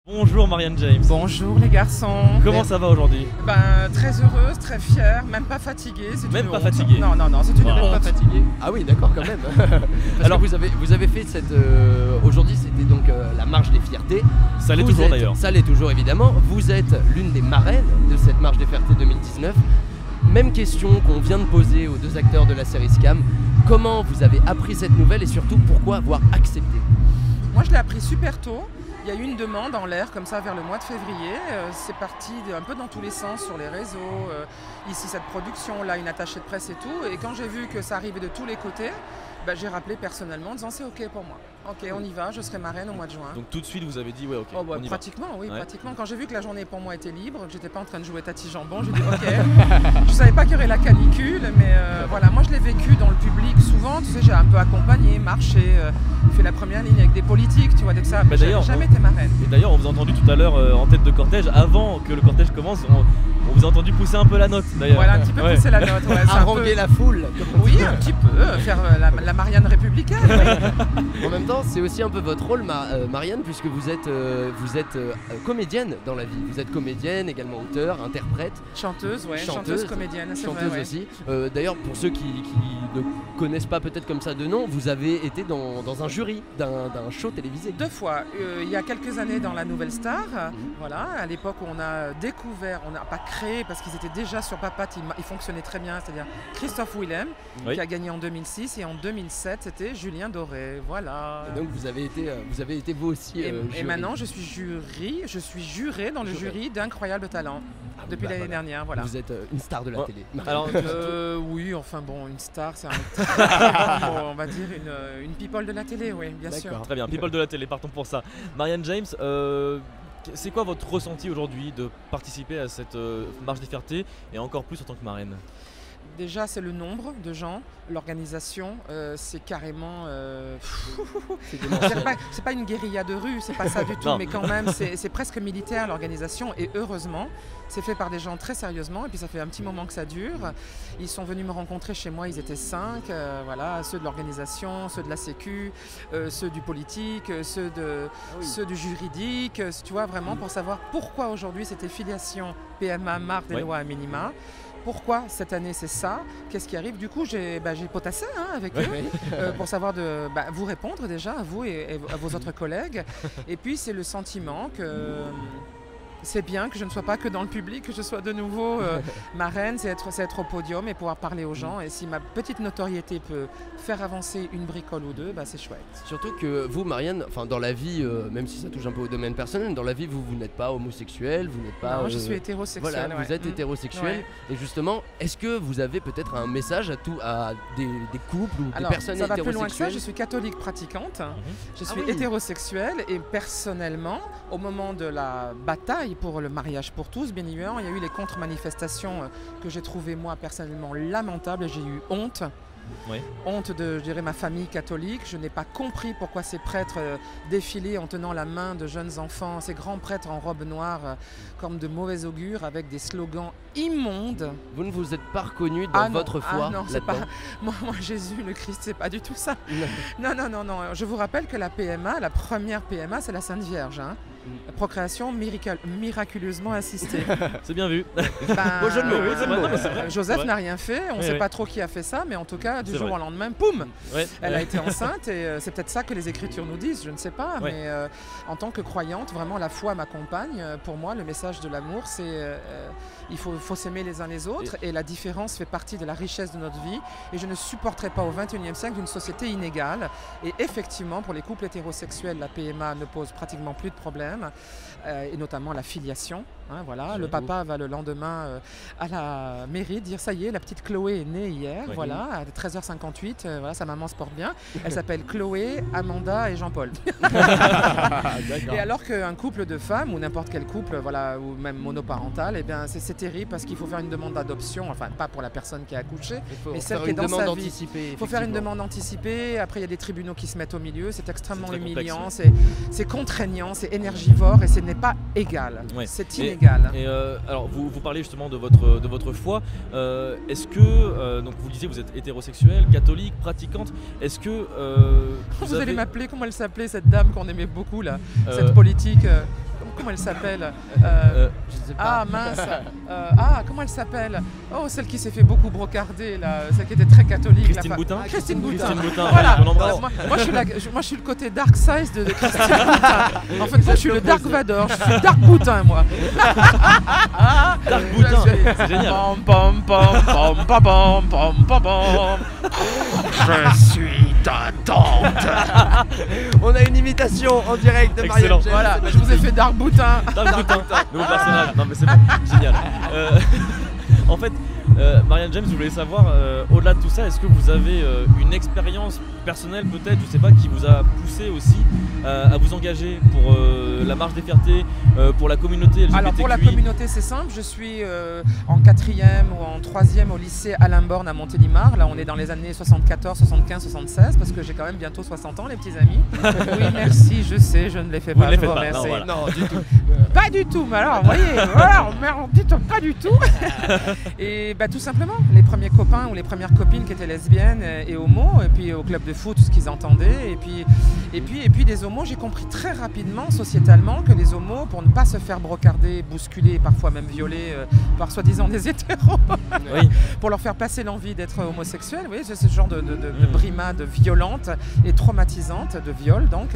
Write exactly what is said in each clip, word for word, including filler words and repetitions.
Bonjour Marianne James. Bonjour les garçons. Comment ça va aujourd'hui? Ben très heureuse, très fière, même pas fatiguée. Même une pas honte. fatiguée. Non non non, c'est une Wow. Même honte. pas fatigué. Ah oui, d'accord quand même. Parce Alors- que vous avez, vous avez fait cette... euh, aujourd'hui c'était donc euh, la marche des fiertés. Ça l'est Vous toujours êtes- d'ailleurs. Ça l'est toujours évidemment. Vous êtes l'une des marraines de cette marche des fiertés deux mille dix-neuf. Même question qu'on vient de poser aux deux acteurs de la série Scam. Comment vous avez appris cette nouvelle et surtout pourquoi avoir accepté? Moi je l'ai appris super tôt. Il y a eu une demande en l'air comme ça vers le mois de février. Euh, c'est parti de- un peu dans tous les sens sur les réseaux. Euh, ici cette production, là une attachée de presse et tout. Et quand j'ai vu que ça arrivait de tous les côtés, ben, j'ai rappelé personnellement en disant c'est ok pour moi. Ok, on y va, je serai marraine au mois de juin. Donc tout de suite vous avez dit ouais ok, Oh bah, on y va. pratiquement, oui, Ouais. pratiquement. Quand j'ai vu que la journée pour moi était libre, que j'étais pas en train de jouer Tati Jambon, j'ai dit ok. Je savais pas qu'il y aurait la canicule, mais euh, voilà, moi je l'ai vécu dans le public souvent. Tu sais, j'ai un peu accompagné, marché, euh, fait la première ligne avec des politiques, tu vois, dès que ça. Bah, Mais j'ai d'ailleurs, jamais on- été marraine. Et d'ailleurs on vous a entendu tout à l'heure euh, en tête de cortège, avant que le cortège commence, on, on vous a entendu pousser un peu la note d'ailleurs. Voilà, un petit peu Ouais. pousser la note. Ouais, c'est un Haranguer peu- la foule. comme on Oui, dit. un petit peu, euh, faire euh, la, la Marianne républicaine. oui. En même temps, c'est aussi un peu votre rôle, Ma- euh, Marianne, puisque vous êtes, euh, vous êtes euh, comédienne dans la vie. Vous êtes comédienne, également auteur, interprète, Chanteuse, ouais, chanteuse, Chanteuse, comédienne, c'est chanteuse vrai. Ouais. aussi. Euh, D'ailleurs, pour ceux qui, qui ne connaissent pas peut-être comme ça de nom, vous avez été dans, dans un jury d'un d'un show télévisé. Deux fois, Euh, il y a quelques années dans la Nouvelle Star, euh, Mhm. voilà, à l'époque où on a découvert, on n'a pas créé parce qu'ils étaient déjà sur Papat, ils, ma- ils fonctionnaient très bien, c'est-à-dire Christophe Willem Oui. qui a gagné en deux mille six et en deux mille sept c'était Julien Doré, voilà. Et donc vous avez été, euh, vous avez été vous aussi. Et, euh, et jury. maintenant je suis jury, je suis juré dans le Juré. jury d'Incroyable Talent Ah, depuis bah, l'année voilà. dernière, voilà. Vous êtes euh, une star de la Ouais. télé. Alors Euh, oui, enfin bon, une star, c'est un bon, on va dire une, euh, une people de la télé, oui, bien sûr. D'accord. très bien, people de la télé, partons pour ça. Marianne James, euh, c'est quoi votre ressenti aujourd'hui de participer à cette euh, marche des fiertés et encore plus en tant que marraine? Déjà, c'est le nombre de gens, l'organisation, euh, c'est carrément. euh, C'est C'est démentiel. pas, c'est pas une guérilla de rue, c'est pas ça du tout, Non. mais quand même, c'est c'est presque militaire l'organisation, et heureusement, c'est fait par des gens très sérieusement, et puis ça fait un petit moment que ça dure. Ils sont venus me rencontrer chez moi, ils étaient cinq, euh, voilà, ceux de l'organisation, ceux de la Sécu, euh, ceux du politique, euh, ceux, de, Ah oui. ceux du juridique, euh, tu vois, vraiment pour savoir pourquoi aujourd'hui c'était filiation P M A, marque des Ouais. lois à minima. Pourquoi cette année c'est ça? Qu'est-ce qui arrive? Du coup, j'ai bah, j'ai potassé hein, avec eux. Oui. Euh, pour savoir de bah, vous répondre déjà à vous et, et à vos autres collègues. Et puis c'est le sentiment que euh, c'est bien que je ne sois pas que dans le public, que je sois de nouveau euh, marraine, c'est être, c'est être au podium et pouvoir parler aux gens. Et si ma petite notoriété peut faire avancer une bricole ou deux, bah, c'est chouette. Surtout que vous, Marianne, enfin dans la vie, euh, même si ça touche un peu au domaine personnel, dans la vie, vous, vous n'êtes pas homosexuel, vous n'êtes pas. Moi, je euh, suis hétérosexuelle. Voilà, ouais. vous êtes Mm. hétérosexuel. Ouais. Et justement, est-ce que vous avez peut-être un message à, tout, à des, des couples ou Alors, des personnes ça va plus loin que ça, hétérosexuelles? je suis catholique pratiquante, je suis Ah oui. hétérosexuelle et personnellement, au moment de la bataille pour le mariage pour tous, bien évidemment, il y a eu les contre-manifestations euh, que j'ai trouvées moi personnellement lamentables et j'ai eu honte. Oui. Honte de, je dirais, ma famille catholique. Je n'ai pas compris pourquoi ces prêtres euh, défilaient en tenant la main de jeunes enfants, ces grands prêtres en robe noire, euh, comme de mauvais augure, avec des slogans immondes. Vous ne vous êtes pas reconnu dans Ah non, votre foi ah non, c'est pas. là-dedans? Moi, moi, Jésus, le Christ, c'est pas du tout ça. Non, non, non, non. Je vous rappelle que la P M A, la première P M A, c'est la Sainte Vierge. Hein. Mm. Procréation miracle- miraculeusement assistée. C'est bien vu. Ben, Beau jeu de mots, Oui, beau c'est jeu de vrai, mots. non, mais c'est vrai. euh, Joseph Ouais. n'a rien fait, on ne Oui, sait oui. pas trop qui a fait ça, mais en tout cas, du C'est jour vrai. au lendemain, poum, Ouais. elle Ouais. a été enceinte et euh, c'est peut-être ça que les Écritures nous disent, je ne sais pas, Ouais. mais euh, en tant que croyante, vraiment la foi m'accompagne. Euh, Pour moi, le message de l'amour, c'est euh, euh, il faut, faut s'aimer les uns les autres et la différence fait partie de la richesse de notre vie. Et je ne supporterai pas au vingt et unième siècle d'une société inégale. Et effectivement, pour les couples hétérosexuels, la P M A ne pose pratiquement plus de problèmes, euh, et notamment la filiation. Hein, voilà. Le J'avoue. papa va le lendemain euh, à la mairie dire ça y est, la petite Chloé est née hier, Oui. voilà, à treize heures cinquante-huit, euh, voilà, sa maman se porte bien. Elle s'appelle Chloé, Amanda et Jean-Paul. D'accord. Et alors qu'un couple de femmes, ou n'importe quel couple, voilà, ou même monoparental, eh bien c'est c'est terrible parce qu'il faut faire une demande d'adoption, enfin pas pour la personne qui a accouché, Il faut mais celle faire qui est une dans demande sa vie. anticipée. il faut faire une effectivement. demande anticipée, après il y a des tribunaux qui se mettent au milieu, c'est extrêmement C'est très complexe, humiliant, ouais. c'est c'est contraignant, c'est énergivore et ce n'est pas égal, Ouais. c'est Et- inégal. Et euh, alors vous, vous parlez justement de votre, de votre foi. Euh, est-ce que, euh, donc vous disiez vous êtes hétérosexuelle, catholique, pratiquante. Est-ce que euh, Vous, vous, allez avez, m'appeler, comment elle s'appelait cette dame qu'on aimait beaucoup là, euh, cette politique euh, comment elle s'appelle euh, Euh, je sais pas. Ah mince euh, Ah, comment elle s'appelle Oh, celle qui s'est fait beaucoup brocarder, là, celle qui était très catholique. Christine la fa- Boutin Ah, Christine Boutin. Christine Boutin, Voilà. on l'embrasse. moi, moi, je suis la- je- moi, je suis le côté dark side de, de Christine Boutin. En fait, moi, je suis le Dark Vador. Je suis Dark Boutin, moi. Dark Boutin, Je suis- c'est génial. Pom, pom, pom, pom, pom, pom, pom, pom, pom. Je suis ta tante. On a une imitation en direct de Marianne Excellent. James. Voilà, c'est je vous ai magnifique. fait Dark Boutin. Dark Boutin, nouveau personnage. Non mais c'est bon, génial. Euh, en fait, euh, Marianne James, je voulais savoir, euh, au-delà de tout ça, est-ce que vous avez euh, une expérience personnelle peut-être, je sais pas, qui vous a poussé aussi euh, à vous engager pour euh, la marche des fiertés, euh, pour la communauté L G B T Q I? Alors pour la communauté c'est simple, je suis euh, en quatrième ou en troisième au lycée Alain Born à Montélimar. Là on est dans les années soixante-quatorze, soixante-quinze, soixante-seize parce que j'ai quand même bientôt soixante ans les petits amis. Oui merci, je sais, je ne les fais Vous pas, ne les je faites vous pas, remercie. non, voilà. Non, du tout. Pas du tout, mais alors vous voyez, voilà, merde, dites pas du tout. Et bah tout simplement, les premiers copains ou les premières copines qui étaient lesbiennes et homo, et puis au club de foot, ce qu'ils entendaient, et puis, et puis, et puis des homos, j'ai compris très rapidement, sociétalement, que les homos, pour ne pas se faire brocarder, bousculer, parfois même violer euh, par soi-disant des hétéros, Oui. pour leur faire passer l'envie d'être homosexuel, vous voyez, c'est ce genre de, de, de, de Mm. brimade violente et traumatisante, de viol donc,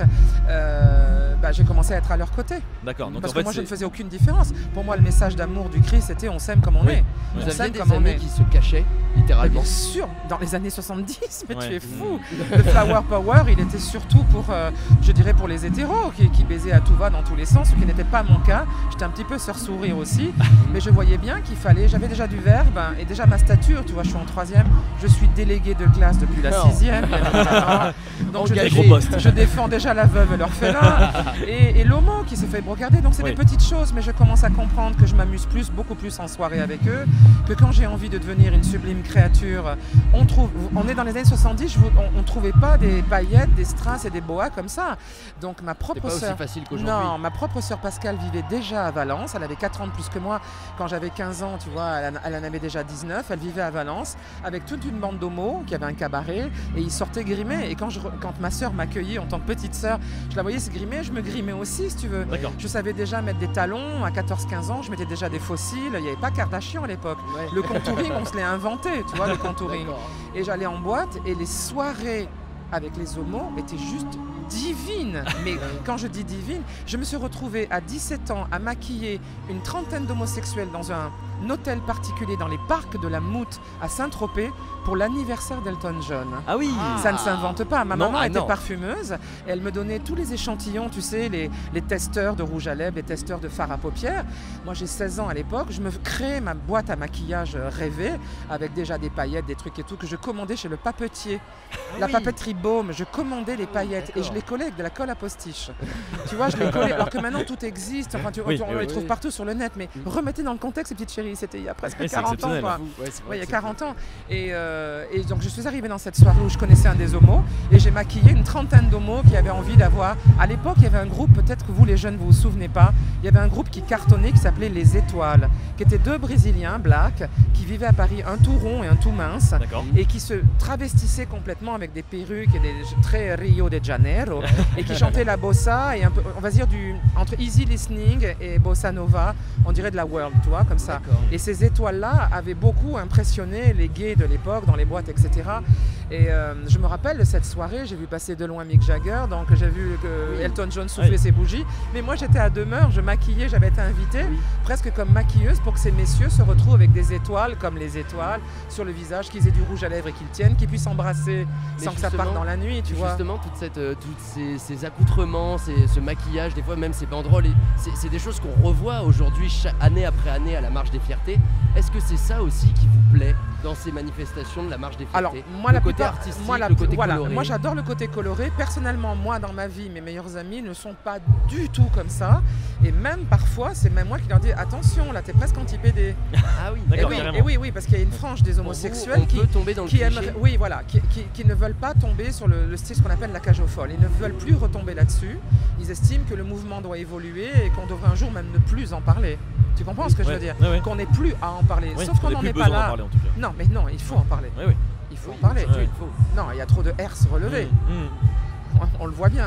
euh, bah, j'ai commencé à être à leur côté. D'accord, donc Parce en fait que moi je ne c'est- faisais aucune différence. Pour moi le message d'amour du Christ c'était on s'aime comme on Oui. est. Vous On aviez s'aime des comme on amis est. qui se cachaient, Mais littéralement. bien sûr, dans les années soixante-dix, mais Ouais. tu es fou. Le Flower Power, il était surtout pour, euh, je dirais, pour les hétéros qui, qui baisaient à tout va dans tous les sens, ce qui n'était pas mon cas. J'étais un petit peu sœur sourire aussi, mais je voyais bien qu'il fallait, j'avais déjà du verbe hein, et déjà ma stature, tu vois, je suis en troisième, je suis déléguée de classe depuis la Non. sixième. bien évidemment. Donc je, Engagé. dé- Gros poste. je défends déjà la veuve et l'orphelin et, et l'homo qui s'est fait brocarder. Donc c'est Oui. des petites choses, mais je commence à comprendre que je m'amuse plus, beaucoup plus en soirée avec eux, que quand j'ai envie de devenir une sublime créature, on trouve, on est dans les années soixante-dix, je vous- on, on trouvait pas des paillettes, des strass et des boas comme ça. Donc ma C'est propre pas aussi sœur, facile qu'aujourd'hui. non, ma propre sœur Pascale vivait déjà à Valence. Elle avait quatre ans de plus que moi. Quand j'avais quinze ans, tu vois, elle, en- elle en avait déjà dix-neuf. Elle vivait à Valence avec toute une bande d'homos qui avait un cabaret et ils sortaient grimés. Et quand, je, re- quand ma sœur m'accueillait en tant que petite sœur, je la voyais se grimer, je me grimais aussi, si tu veux. D'accord. Je savais déjà mettre des talons à quatorze quinze ans, je mettais déjà des fossiles. Il n'y avait pas Kardashian à l'époque. Ouais. Le contouring, on se l'est inventé, tu vois, le contouring. D'accord. Et j'allais en boîte et les soirées avec les homos étaient juste divines. Mais quand je dis divines, je me suis retrouvée à dix-sept ans à maquiller une trentaine d'homosexuels dans un hôtel particulier dans les parcs de la Moute à Saint-Tropez pour l'anniversaire d'Elton John. Ah oui. Ça ne s'invente pas. Ma Non, maman ah était non. parfumeuse. Et elle me donnait tous les échantillons, tu sais, les, les testeurs de rouge à lèvres, les testeurs de fard à paupières. Moi, j'ai seize ans à l'époque. Je me créais ma boîte à maquillage euh, rêvée avec déjà des paillettes, des trucs et tout que je commandais chez le papetier. La oui. papeterie Baume, je commandais les paillettes et je d'accord. les collais avec de la colle à postiche. Tu vois, je les collais. Alors que maintenant, tout existe. Enfin, tu, Oui, tu- on oui, les oui. trouve partout sur le net. Mais remettez dans le contexte, ces petites chéries. C'était il y a presque Oui, c'est quarante ans. exceptionnel. Quoi. Ouais, c'est vrai Ouais, il y a que c'est quarante ans. Et, euh, et donc je suis arrivée dans cette soirée où je connaissais un des homos et j'ai maquillé une trentaine d'homos qui avaient envie d'avoir. À l'époque, il y avait un groupe, peut-être que vous les jeunes vous vous souvenez pas, il y avait un groupe qui cartonnait qui s'appelait Les Étoiles, qui étaient deux Brésiliens, black, qui vivaient à Paris, un tout rond et un tout mince. D'accord. Et qui se travestissaient complètement avec des perruques et des très Rio de Janeiro et qui chantaient la bossa et un peu, on va dire du entre easy listening et bossa nova, on dirait de la world, tu vois, comme ça. D'accord. Et ces étoiles-là avaient beaucoup impressionné les gays de l'époque, dans les boîtes, et cetera. Et euh, je me rappelle de cette soirée, j'ai vu passer de loin Mick Jagger, donc j'ai vu que Oui. Elton John soufflait Oui. ses bougies. Mais moi j'étais à demeure, je maquillais, j'avais été invitée Oui. presque comme maquilleuse pour que ces messieurs se retrouvent avec des étoiles, comme les étoiles, sur le visage, qu'ils aient du rouge à lèvres et qu'ils tiennent, qu'ils puissent s'embrasser Mais sans que ça parte justement- dans la nuit, tu vois. Justement, toute cette, euh, toutes ces, ces accoutrements, ces- ce maquillage, des fois même ces banderoles, et c'est c'est des choses qu'on revoit aujourd'hui chaque année après année à la Marche des Fiertés. Est-ce que c'est ça aussi qui vous plaît dans ces manifestations de la Marche des Fiertés? Alors, moi, le la côté plupart- artistique, moi, la le plus- côté voilà, coloré. moi j'adore le côté coloré. Personnellement, moi dans ma vie, mes meilleurs amis ne sont pas du tout comme ça. Et même parfois, c'est même moi qui leur dis attention, là t'es presque anti-P D. Ah oui, Et D'accord, oui, carrément. et oui, oui, parce qu'il y a une frange des Pour vous, homosexuels on qui, peut tomber dans le qui cliché. aimeraient, oui, voilà, qui, qui- qui ne veulent pas tomber sur le, le style ce qu'on appelle la cage aux folles. Ils ne veulent plus retomber là-dessus. Ils estiment que le mouvement doit évoluer et qu'on devrait un jour même ne plus en parler. Tu comprends ce que je Ouais, veux dire? ouais, ouais. Qu'on n'ait plus à en parler. Oui, Sauf on qu'on n'a n'en plus est pas besoin d'en là. parler en tout cas. Non, mais non, il faut en parler. Oui, oui. Il faut Oui, en parler. bien sûr, Ouais. il faut. Non, il y a trop de herse relevés. Mmh, mmh. On le voit bien.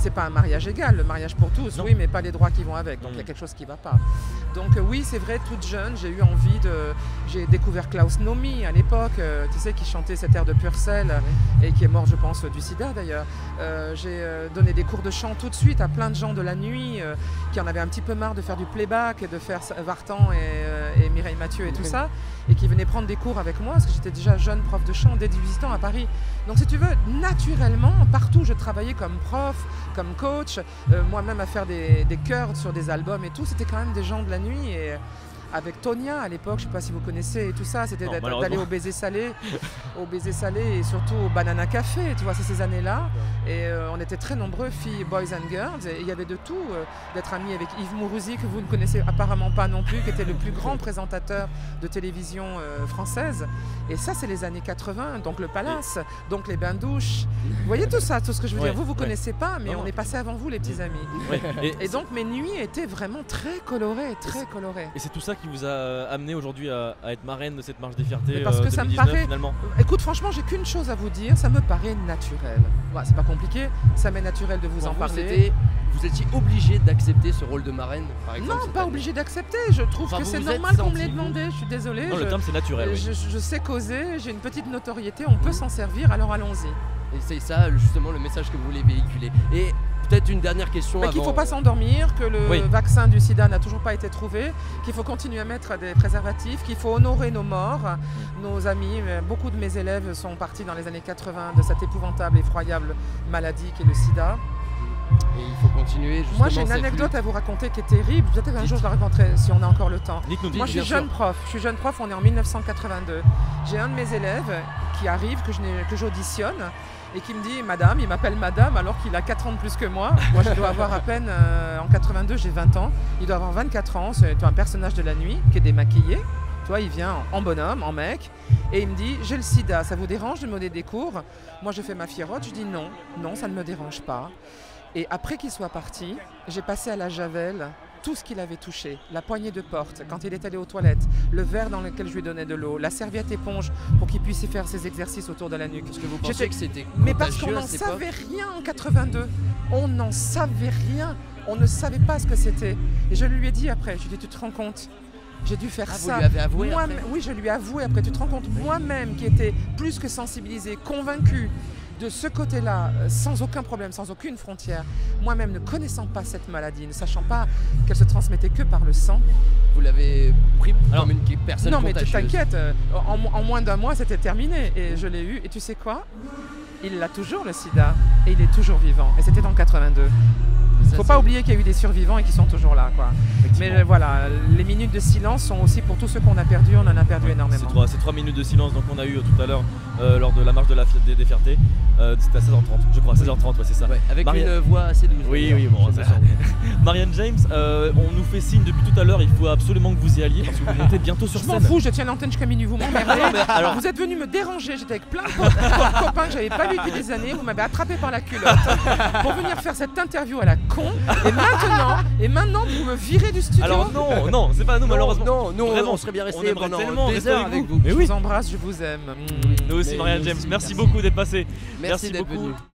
c'est pas un mariage égal, le mariage pour tous, Non. oui, mais pas les droits qui vont avec, donc il y a Mm. quelque chose qui va pas. Donc euh, oui, c'est vrai, toute jeune, j'ai eu envie de... J'ai découvert Klaus Nomi à l'époque, euh, tu sais, qui chantait cet air de Purcell, et qui est mort, je pense, du sida d'ailleurs. Euh, j'ai euh, donné des cours de chant tout de suite à plein de gens de la nuit, euh, qui en avaient un petit peu marre de faire du playback, et de faire Vartan et, euh, et Mireille Mathieu et tout Oui. ça, et qui venaient prendre des cours avec moi, parce que j'étais déjà jeune prof de chant dès dix-huit ans à Paris. Donc si tu veux, naturellement, partout je travaillais comme prof, comme coach, euh, moi-même à faire des, des chœurs sur des albums et tout, c'était quand même des gens de la nuit. Et avec Tonia à l'époque, je ne sais pas si vous connaissez et tout ça, c'était Non, d'être- malheureusement. d'aller au baiser salé, au baiser salé et surtout au Banana Café, tu vois, c'est ces années-là. Et euh, on était très nombreux, filles, boys and girls, et il y avait de tout, euh, d'être amis avec Yves Mourouzi, que vous ne connaissez apparemment pas non plus, qui était le plus grand présentateur de télévision euh, française. Et ça, c'est les années quatre-vingts, donc le Palace, donc les bains-douches. Vous voyez tout ça, tout ce que je veux Ouais, dire. Vous, vous ouais. connaissez pas, mais Non, on non. est passé avant vous, les petits amis. Ouais. Et, Et donc mes nuits étaient vraiment très colorées, très colorées. et c'est tout ça qui vous a amené aujourd'hui à, à être marraine de cette marche des fiertés Mais parce euh, que ça me deux mille dix-neuf, paraît- finalement. Écoute, franchement, j'ai qu'une chose à vous dire, ça me paraît naturel. Voilà, c'est pas compliqué, ça m'est naturel de vous Pour en vous, parler. c'était- vous étiez obligé d'accepter ce rôle de marraine, par exemple Non, cette pas année. obligé d'accepter. Je trouve Enfin, que vous c'est vous êtes normal qu'on me l'ait senti, vous demandé. Je suis désolée. Non, je, le terme c'est naturel, oui. je- je sais causer, j'ai une petite notoriété, on peut s'en servir, alors allons-y. Et c'est ça justement le message que vous voulez véhiculer. Et peut-être une dernière question Mais avant. qu'il ne faut pas s'endormir, que le Oui. vaccin du sida n'a toujours pas été trouvé, qu'il faut continuer à mettre des préservatifs, qu'il faut honorer nos morts, nos amis. Euh, Beaucoup de mes élèves sont partis dans les années quatre-vingts de cette épouvantable, effroyable maladie qui est le sida. Et il faut continuer justement. Moi, j'ai une cette anecdote lutte. à vous raconter qui est terrible. Peut-être un Dites. jour je la raconterai si on a encore le temps. Dites-nous, Moi, je dites, suis bien jeune sûr. prof. Je suis jeune prof. On est en mille neuf cent quatre-vingt-deux. J'ai un de mes élèves qui arrive, que je n'ai- que j'auditionne, et qui me dit Madame, il m'appelle Madame alors qu'il a quatre ans de plus que moi. Moi, je dois avoir à peine euh, en quatre-vingt-deux, j'ai vingt ans. Il doit avoir vingt-quatre ans. C'est un personnage de la nuit qui est démaquillé. Tu vois, il vient en bonhomme, en mec, et il me dit j'ai le sida. Ça vous dérange de me donner des cours? Moi, je fais ma fierotte. Je dis non, non, ça ne me dérange pas. Et après qu'il soit parti, j'ai passé à la javel tout ce qu'il avait touché, la poignée de porte, quand il est allé aux toilettes, le verre dans lequel je lui donnais de l'eau, la serviette éponge pour qu'il puisse y faire ses exercices autour de la nuque. Parce que vous J'étais- pensez que c'était Mais parce qu'on contagieux à n'en cette époque. savait rien en quatre-vingt-deux. On n'en savait rien. On ne savait pas ce que c'était. Et je lui ai dit après, je lui ai dit, tu te rends compte? J'ai dû faire Ah, vous ça. lui avez avoué Moi, après oui, je lui ai avoué après. Tu te rends compte? Moi-même qui étais plus que sensibilisée, convaincue de ce côté-là, euh, sans aucun problème, sans aucune frontière, moi-même ne connaissant pas cette maladie, ne sachant pas qu'elle se transmettait que par le sang. Vous l'avez pris Alors- comme une personne non, mais tu contagieuse. t'inquiètes, euh, en, en moins d'un mois, c'était terminé. Et je l'ai eu. Et tu sais quoi? Il l'a toujours, le sida. Et il est toujours vivant. Et c'était en quatre-vingt-deux. Ça, Faut c'est- pas oublier qu'il y a eu des survivants et qui sont toujours là, quoi. Mais Effectivement. euh, voilà, les minutes de silence sont aussi pour tous ceux qu'on a perdus. On en a perdu Ouais, énormément. Ces trois, ces trois minutes de silence donc, qu'on a eu euh, tout à l'heure euh, lors de la marche de la, des, des fiertés. Euh, C'était à seize heures trente, je crois, seize heures trente, ouais, c'est ça. Ouais, avec Maria- une voix assez douce. Oui, d'ailleurs, oui, bon, je ça- me sens bien. Marianne James, euh, on nous fait signe depuis tout à l'heure, il faut absolument que vous y alliez parce que vous montez bientôt sur Je m'en scène. fous, je tiens l'antenne jusqu'à minuit, vous m'emmerdez. Non, mais alors- Vous êtes venu me déranger, j'étais avec plein de co- co- copains que j'avais pas vu depuis des années, vous m'avez attrapé par la culotte pour venir faire cette interview à la con. Et maintenant, et maintenant vous me virez du studio. Alors non, non, c'est pas nous malheureusement. Non, nous, Vraiment, on serait bien on resté aimerait pendant tellement des rester heures avec avec vous. vous. Mais Je oui, vous embrasse, je vous aime. nous aussi Mais Marianne nous James, aussi, merci merci. beaucoup d'être passé. Merci d'être beaucoup. venu.